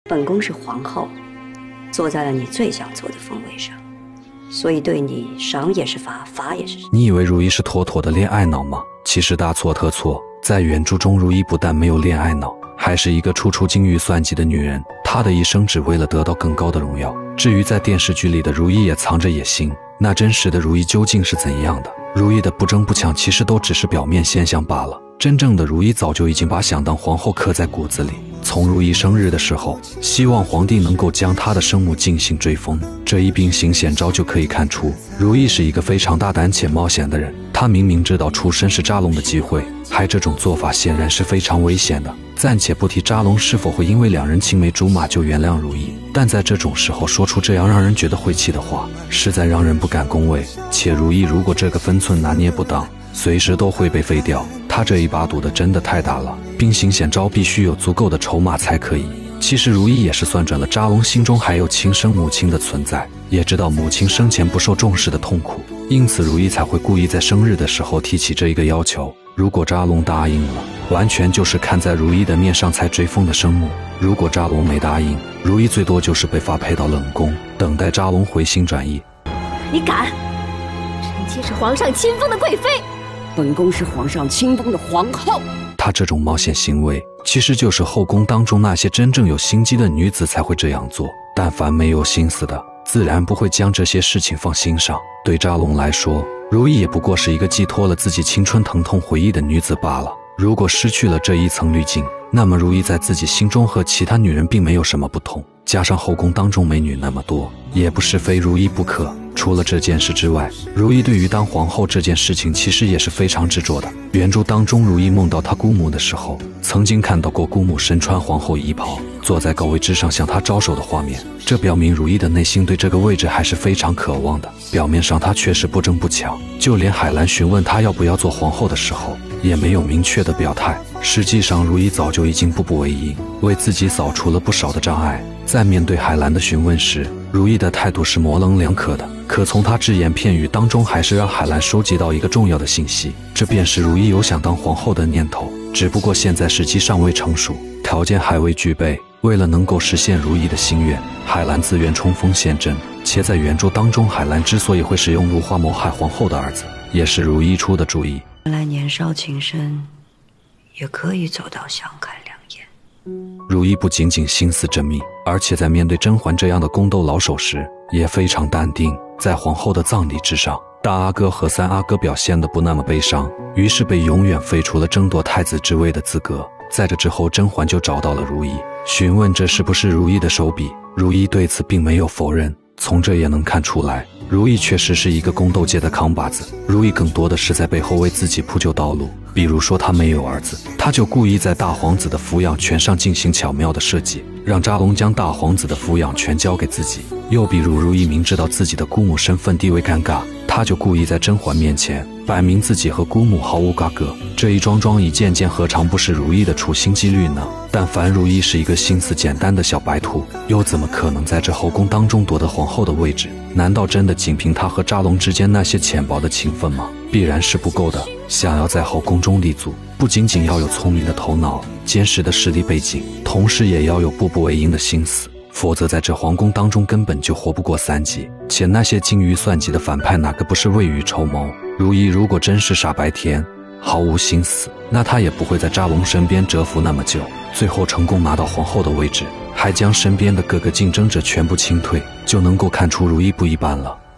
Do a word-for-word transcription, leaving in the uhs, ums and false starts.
本宫是皇后，坐在了你最想坐的凤位上，所以对你赏也是罚，罚也是赏。 你以为如懿是妥妥的恋爱脑吗？其实大错特错。在原著中，如懿不但没有恋爱脑，还是一个处处精于算计的女人。她的一生只为了得到更高的荣耀。至于在电视剧里的如懿也藏着野心，那真实的如懿究竟是怎样的？如懿的不争不抢其实都只是表面现象罢了。真正的如懿早就已经把想当皇后刻在骨子里。从如懿生日的时候，希望皇帝能够将她的生母进行追封，这一兵行险招就可以看出，如懿是一个非常大胆且冒险的人。她明明知道出身是扎龙的机会，还这种做法显然是非常危险的。暂且不提扎龙是否会因为两人青梅竹马就原谅如懿，但在这种时候说出这样让人觉得晦气的话，实在让人不敢恭维。且如懿如果这个分寸拿捏不当，随时都会被废掉。他这一把赌的真的太大了，兵行险招必须有足够的筹码才可以。其实如懿也是算准了扎龙心中还有亲生母亲的存在，也知道母亲生前不受重视的痛苦，因此如懿才会故意在生日的时候提起这一个要求。如果扎龙答应了，完全就是看在如懿的面上才追封的生母；如果扎龙没答应，如懿最多就是被发配到冷宫，等待扎龙回心转意。 你敢？臣妾是皇上亲封的贵妃。 本宫是皇上亲封的皇后。 她这种冒险行为，其实就是后宫当中那些真正有心机的女子才会这样做。但凡没有心思的，自然不会将这些事情放心上。对扎龙来说，如懿也不过是一个寄托了自己青春疼痛回忆的女子罢了。如果失去了这一层滤镜，那么如懿在自己心中和其他女人并没有什么不同。加上后宫当中美女那么多，也不是非如懿不可。除了这件事之外，如懿对于当皇后这件事情其实也是非常执着的。原著当中，如懿梦到她姑母的时候，曾经看到过姑母身穿皇后衣袍，坐在高位之上向她招手的画面，这表明如懿的内心对这个位置还是非常渴望的。表面上她确实不争不抢，就连海兰询问她要不要做皇后的时候，也没有明确的表态。实际上如懿早就已经步步为营，为自己扫除了不少的障碍。在面对海兰的询问时，如懿的态度是模棱两可的，可从她只言片语当中还是让海兰收集到一个重要的信息，这便是如懿有想当皇后的念头，只不过现在时机尚未成熟，条件还未具备。为了能够实现如懿的心愿，海兰自愿冲锋陷阵。且在原著当中，海兰之所以会使用如花谋害皇后的儿子，也是如懿出的主意。 原来年少情深，也可以走到相看两厌。 如懿不仅仅心思缜密，而且在面对甄嬛这样的宫斗老手时也非常淡定。在皇后的葬礼之上，大阿哥和三阿哥表现得不那么悲伤，于是被永远废除了争夺太子之位的资格。在这之后，甄嬛就找到了如懿，询问这是不是如懿的手笔。如懿对此并没有否认。从这也能看出来，如懿确实是一个宫斗界的扛把子。如懿更多的是在背后为自己铺就道路，比如说她没有儿子，她就故意在大皇子的抚养权上进行巧妙的设计，让扎龙将大皇子的抚养权交给自己。又比如如懿明知道自己的姑母身份地位尴尬，她就故意在甄嬛面前摆明自己和姑母毫无瓜葛。这一桩桩一件件，何尝不是如懿的处心积虑呢？但凡如懿是一个心思简单的小白兔，又怎么可能在这后宫当中夺得皇后的位置？难道真的仅凭她和扎龙之间那些浅薄的情分吗？必然是不够的。想要在后宫中立足，不仅仅要有聪明的头脑、坚实的势力背景，同时也要有步步为营的心思，否则在这皇宫当中根本就活不过三集。且那些精于算计的反派，哪个不是未雨绸缪？如懿如果真是傻白甜，毫无心思，那她也不会在扎龙身边蛰伏那么久，最后成功拿到皇后的位置，还将身边的各个竞争者全部清退，就能够看出如懿不一般了。